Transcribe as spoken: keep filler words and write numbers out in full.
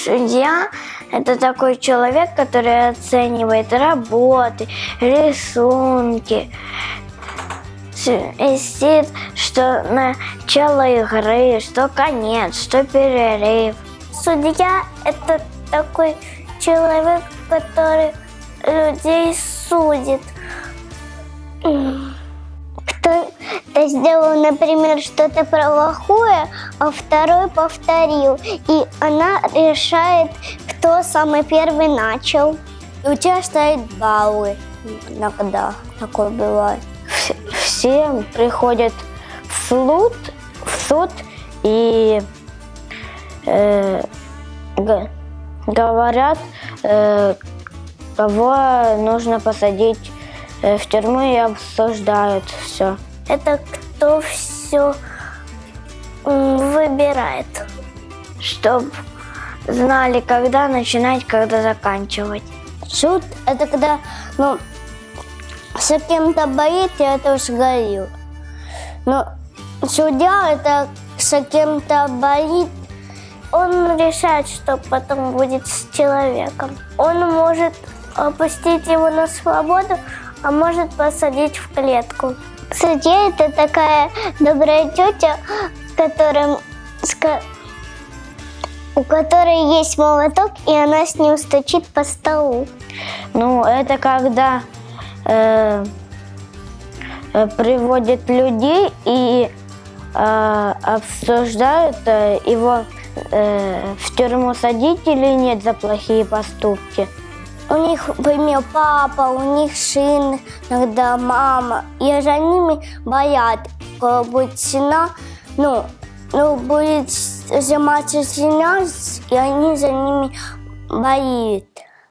Судья – это такой человек, который оценивает работы, рисунки, висит, что начало игры, что конец, что перерыв. Судья – это такой человек, который людей судит. Кто-то сделал, например, что-то плохое, а второй повторил. И она решает, кто самый первый начал. И у тебя стоят баллы иногда. Такое бывает. Все приходят в суд, в суд и э, говорят, э, кого нужно посадить в тюрьму, и обсуждают все. Это кто все выбирает, чтобы знали, когда начинать, когда заканчивать. Суд – это когда, ну, с кем-то болит, я это уже говорил. Но судья – это с кем-то болит, он решает, что потом будет с человеком. Он может опустить его на свободу, а может посадить в клетку. Судья – это такая добрая тетя, которым, у которой есть молоток, и она с ним стучит по столу. Ну, это когда э, приводят людей и э, обсуждают, э, его э, в тюрьму садить или нет за плохие поступки. У них, например, папа, у них сын, иногда мама. И за ними боят, когда будет сена, ну, ну, будет заниматься сена, и они за ними боят.